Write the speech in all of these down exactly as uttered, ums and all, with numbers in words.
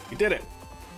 You did it.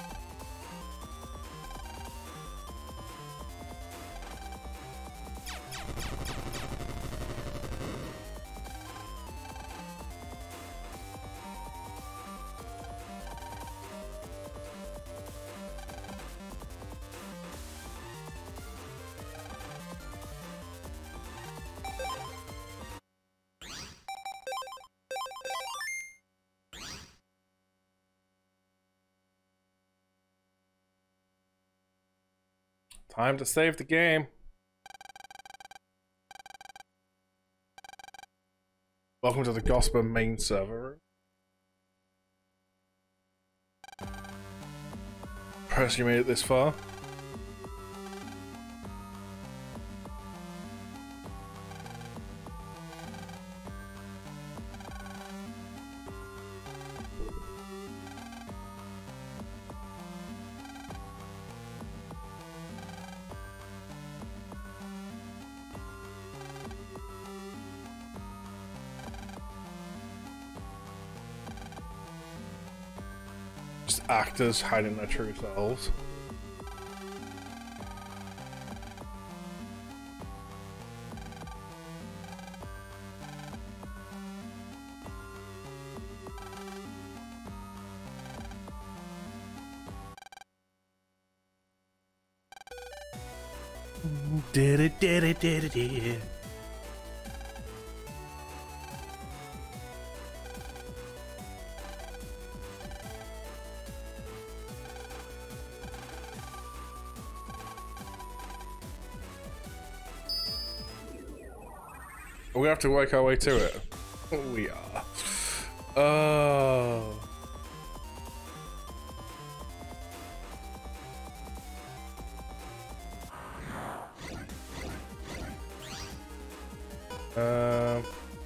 Time to save the game. Welcome to the Gosper main server. Impressed you made it this far. Actors hiding their true selves. Did it, did it, did it, did it. We have to work our way to it. We are. Oh. Um.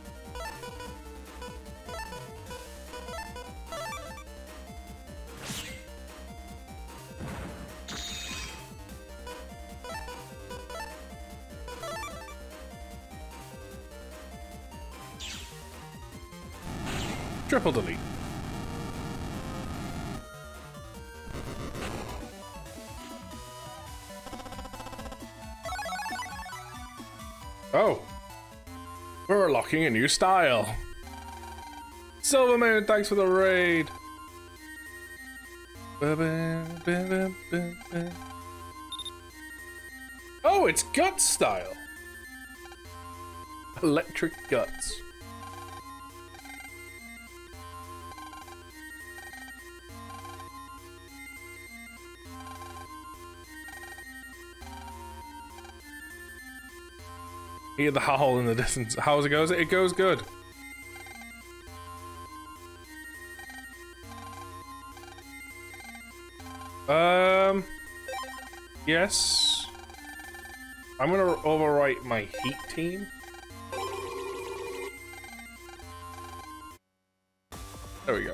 Triple delete. Oh. We're unlocking a new style. Silvermoon, thanks for the raid. Oh, it's Guts style. Electric Guts. Hear the howl in the distance. How's it goes? It goes good. Um. Yes. I'm gonna overwrite my heat team. There we go.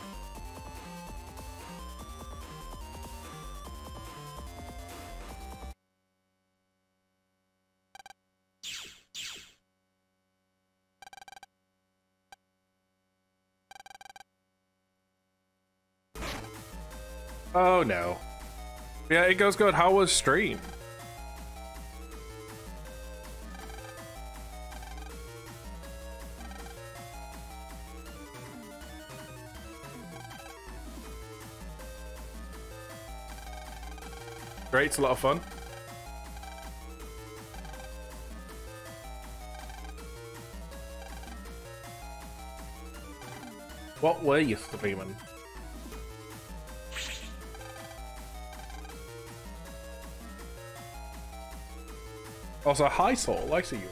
Oh no. Yeah, it goes good. How was stream? Great, it's a lot of fun. What were you streaming? Also, hi Soul, I see you.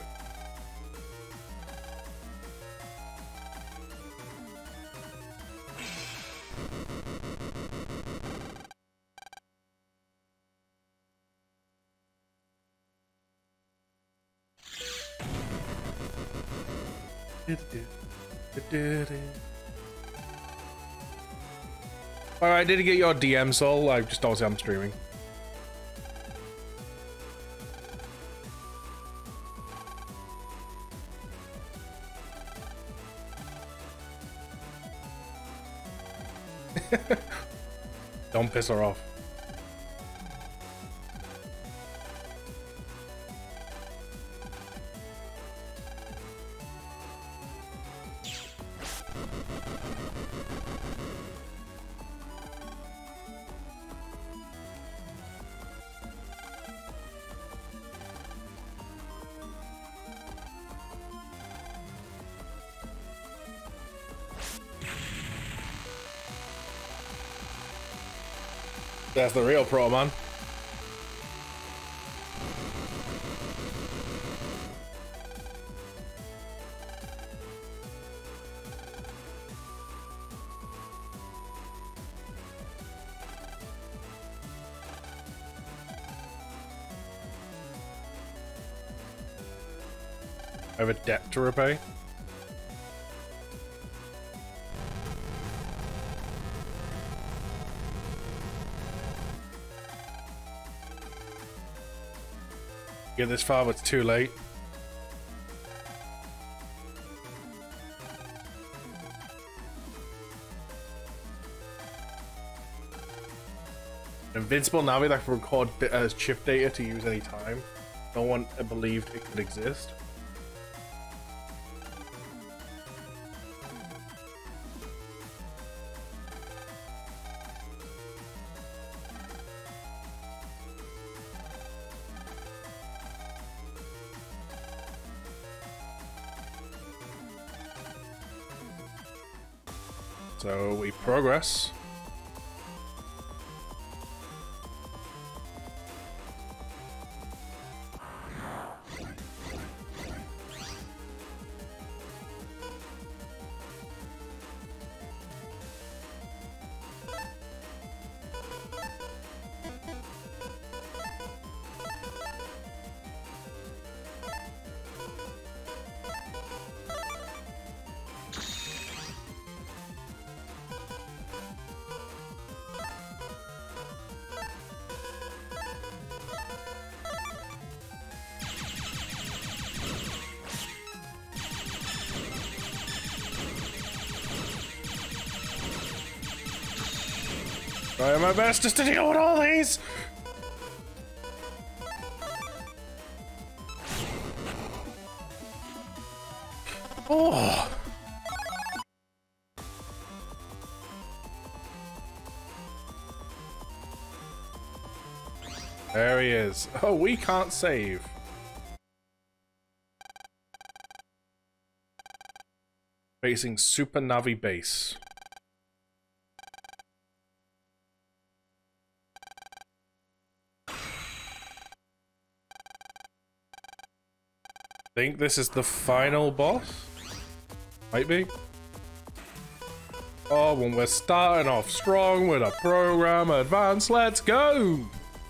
Alright, did you get your D M, Soul? I just obviously I'm streaming. Don't piss her off. That's the real pro, man. I have a debt to repay. Get this far, but it's too late. Invincible Navi that can record uh, chip data to use any time. No one believed it could exist. So we progress. Trying my best just to deal with all these. Oh. There he is. Oh, we can't save. Facing Super Navi base. Think this is the final boss? Might be. Oh, when we're starting off strong with a program advance, let's go!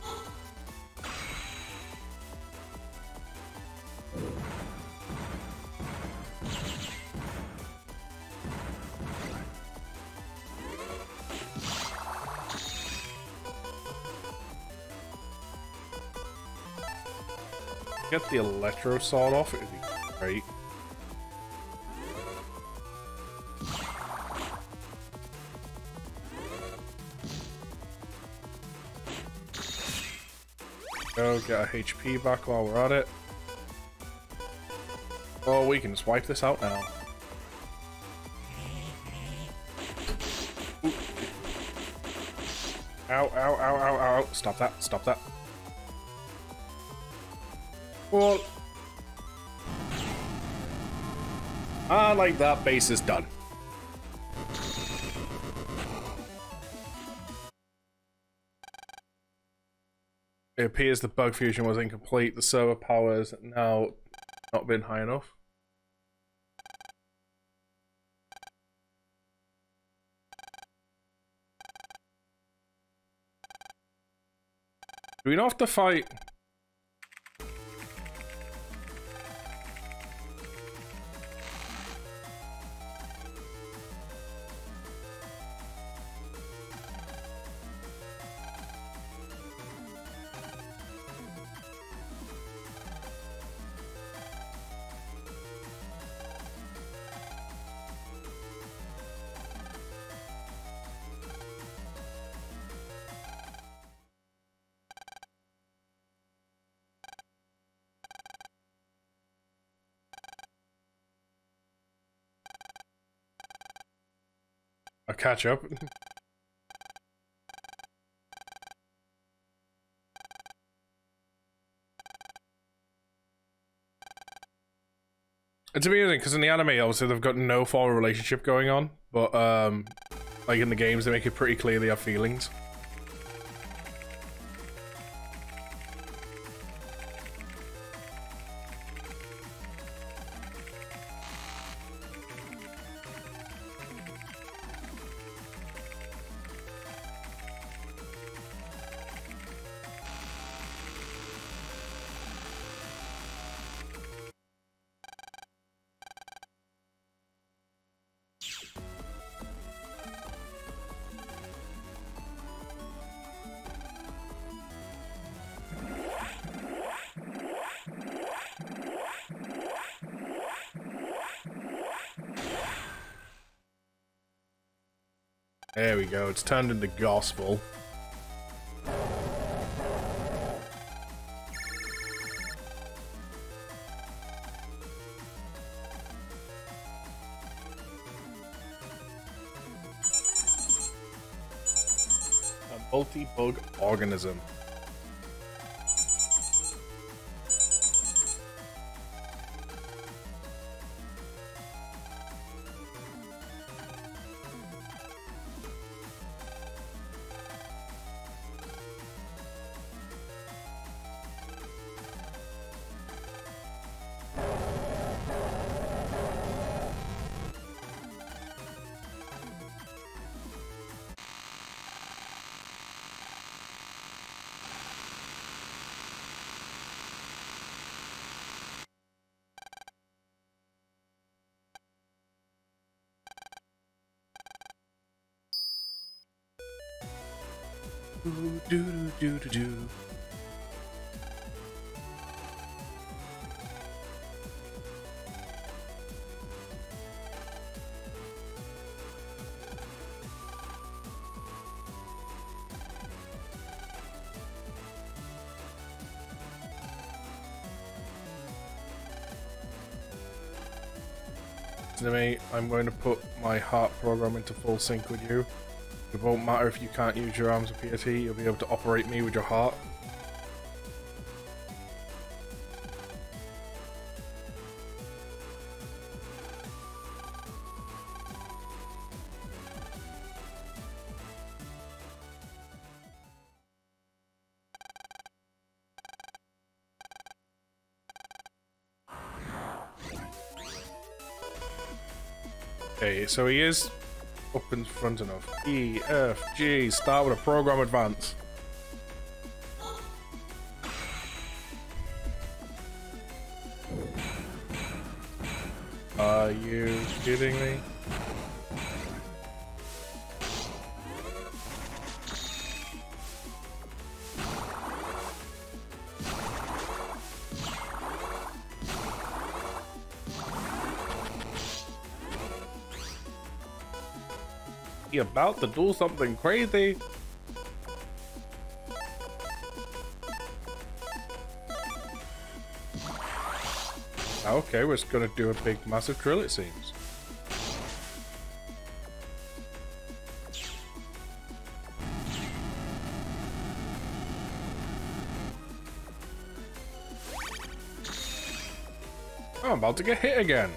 Get the electro sword off, it would be great. Go get our H P back while we're at it. Oh, we can just wipe this out now. Ooh. Ow, ow, ow, ow, ow. Stop that, stop that. Well, I like that base is done. It appears the bug fusion was incomplete. The server power has now not been high enough. Do we not have to fight? I'll catch up. It's amusing because in the anime, obviously, they've got no formal relationship going on, but um, like in the games, they make it pretty clear they have feelings. There we go, it's turned into gospel. A multi-bug organism. Do do do do do. To me, I'm going to put my heart program into full sync with you. It won't matter if you can't use your arms with P S E, you'll be able to operate me with your heart. Okay, so he is up in front enough. E, F, G, start with a program advance. Are you kidding me? About to do something crazy. Okay, we're just gonna do a big massive drill, it seems. Oh, I'm about to get hit again.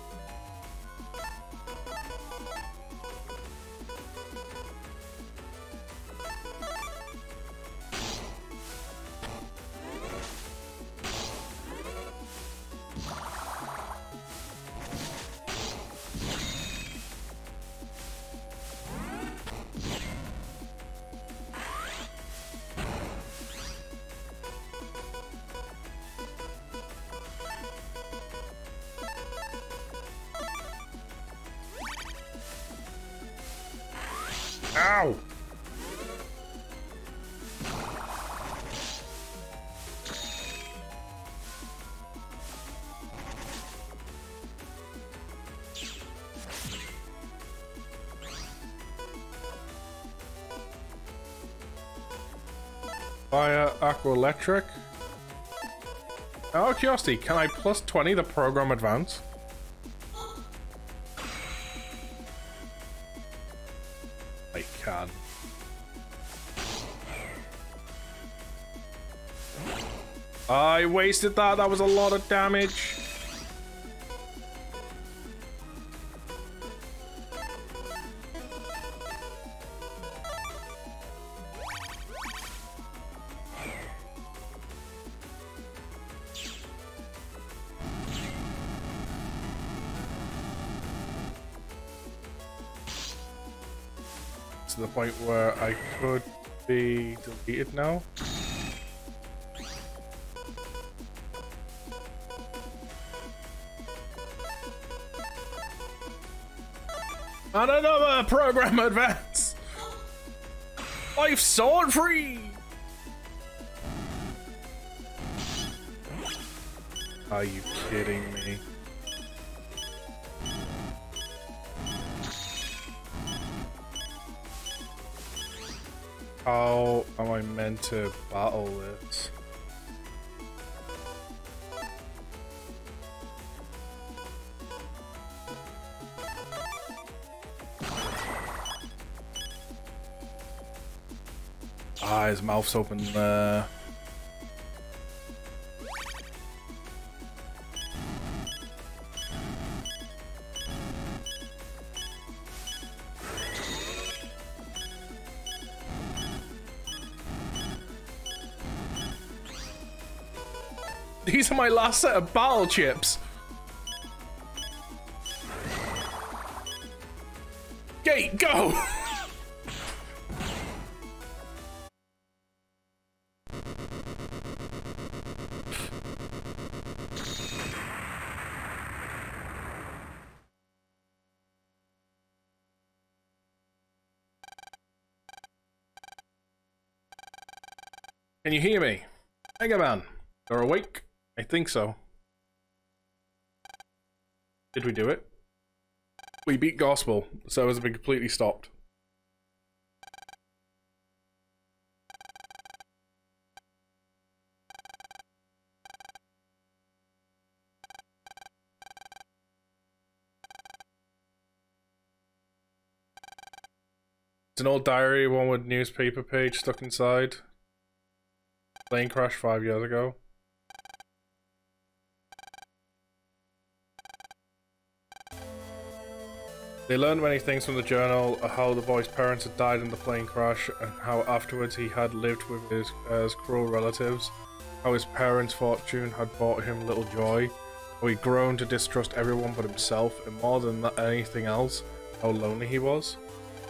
Ow! Fire, aqua, electric. Out of curiosity, can I plus twenty the program advance? I can. I wasted that. That was a lot of damage. To the point where I could be deleted now. And another program advance! Life sword free! Are you kidding me? How am I meant to battle this? Ah, his mouth's open there. These are my last set of battle chips. Gate, go! Can you hear me? Mega Man, you're awake? I think so. Did we do it? We beat Gospel, so has been completely stopped. It's an old diary, one with newspaper page stuck inside. Plane crash five years ago. They learned many things from the journal, how the boy's parents had died in the plane crash, and how afterwards he had lived with his, uh, his cruel relatives, how his parents' fortune had brought him little joy, how he'd grown to distrust everyone but himself, and more than that, anything else, how lonely he was.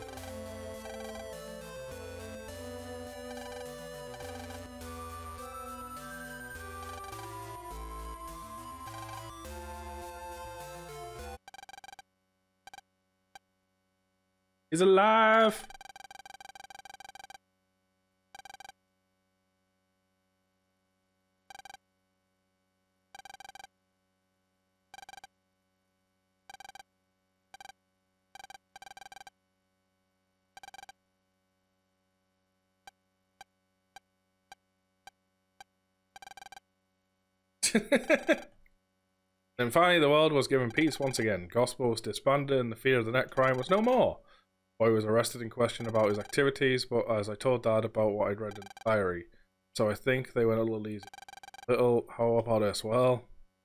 He's alive! Then finally the world was given peace once again. Gospel was disbanded and the fear of the net crime was no more. Boy was arrested and questioned about his activities, but as I told Dad about what I'd read in the diary, so I think they went a little easy. Little, how about us? Well,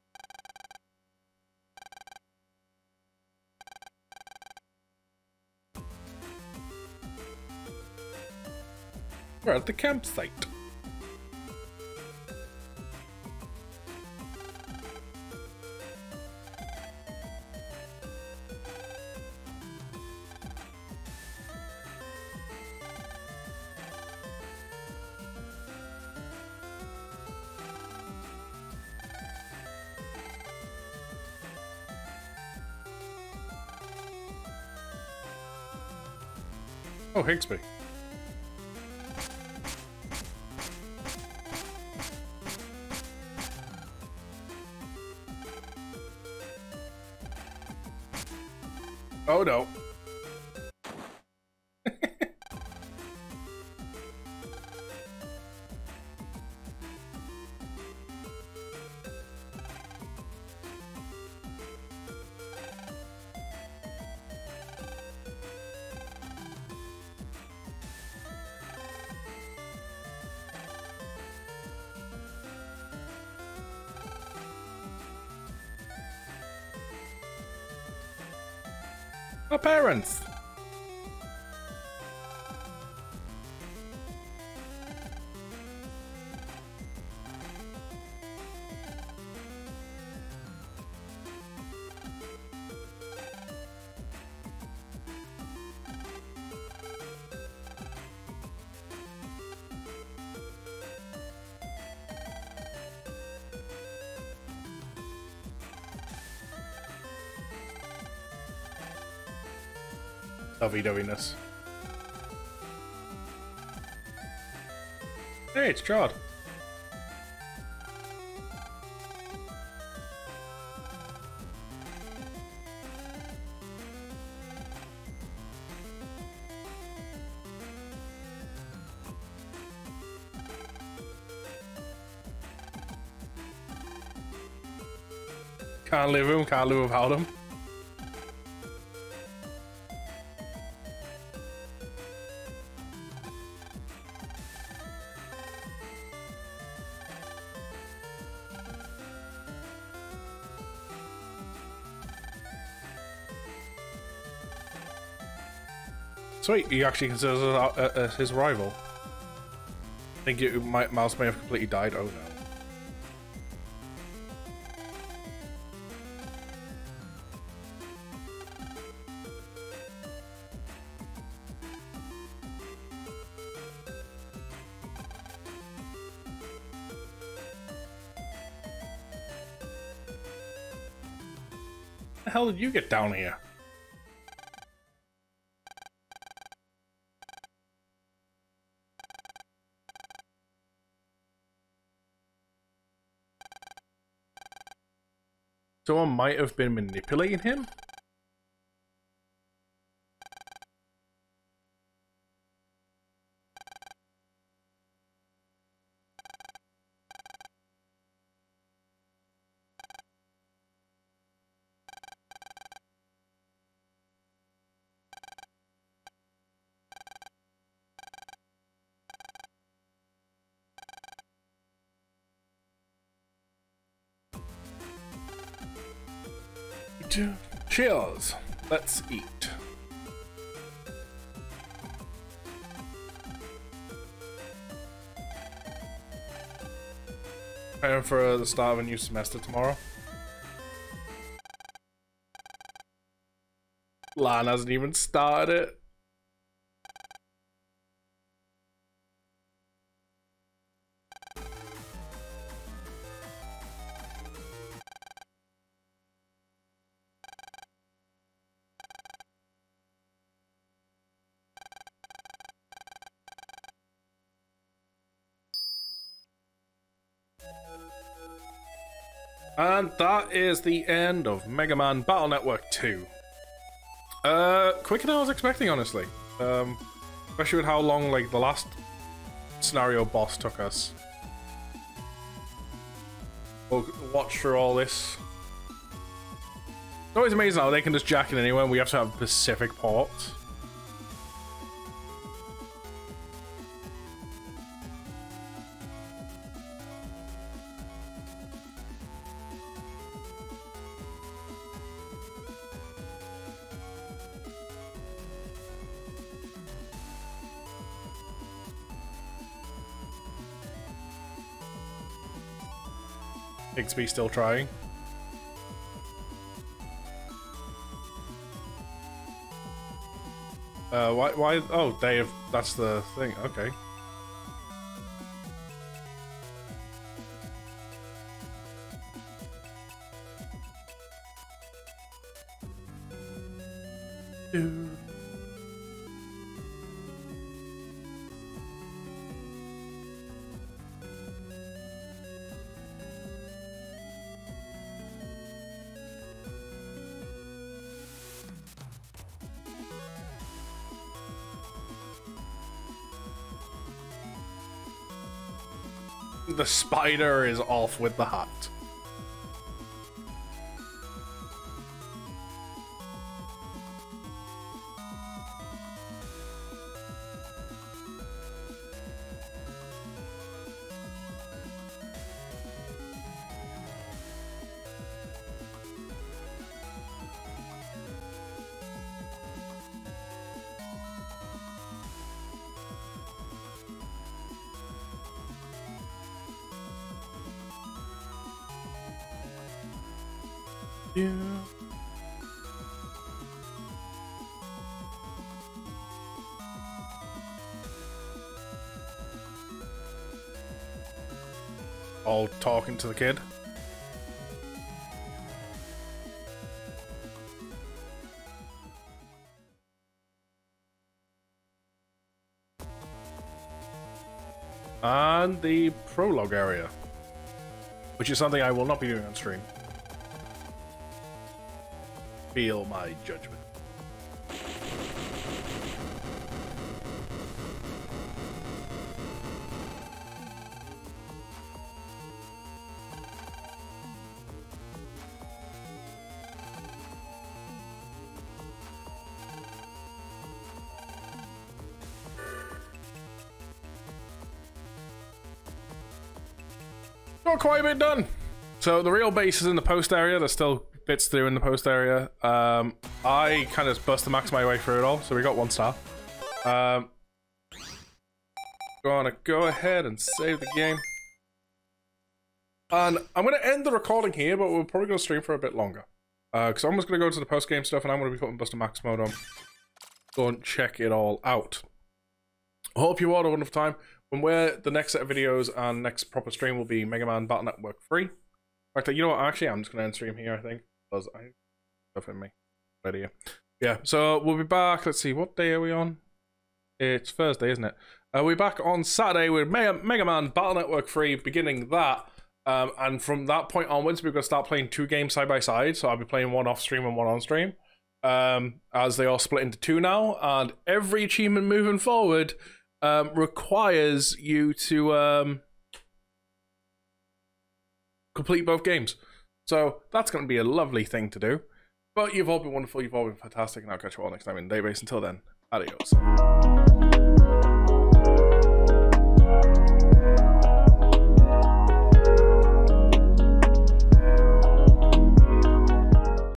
we're at the campsite. Oh, Higsby. Oh no. Our parents! Lovey-doveyness. Hey, it's Jod. Can't live with him, can't live without him. Sweet, he actually considers it uh, uh, his rival. I think it might, Mouse may have completely died. Oh no. How the hell did you get down here? Someone might have been manipulating him? Cheers. Let's eat. Preparing for the start of a new semester tomorrow. Lan hasn't even started it. And that is the end of Mega Man Battle Network two. Uh, quicker than I was expecting, honestly. Um, especially with how long, like, the last scenario boss took us. We'll watch through all this. It's always amazing how they can just jack it anywhere and we have to have specific ports. Bixby still trying. Uh, why, why, oh, Dave, that's the thing, okay. Dude. The spider is off with the hat. Yeah. All talking to the kid. And the prologue area, which is something I will not be doing on stream. Feel my judgment. Not quite a bit done. So the real base is in the post area. There's still bits to do in the post area. Um, I kind of bust the max my way through it all, so we got one star. Um, gonna go ahead and save the game. And I'm gonna end the recording here, but we're probably gonna stream for a bit longer. Because uh, I'm just gonna go to the post game stuff, and I'm gonna be putting Buster Max mode on. Go and check it all out. I hope you all had a wonderful time. When we're the next set of videos and next proper stream will be Mega Man Battle Network three. In fact, you know what? Actually, I'm just gonna end stream here. I think because I stuff in me. Idea. Yeah. So we'll be back. Let's see. What day are we on? It's Thursday, isn't it? Uh, we're back on Saturday with Mega, Mega Man Battle Network three, beginning that. Um, and from that point onwards, we're gonna start playing two games side by side. So I'll be playing one off stream and one on stream. Um, as they all split into two now, and every achievement moving forward. Um, requires you to um, complete both games. So that's going to be a lovely thing to do. But you've all been wonderful, you've all been fantastic, and I'll catch you all next time in Database. Until then, adios.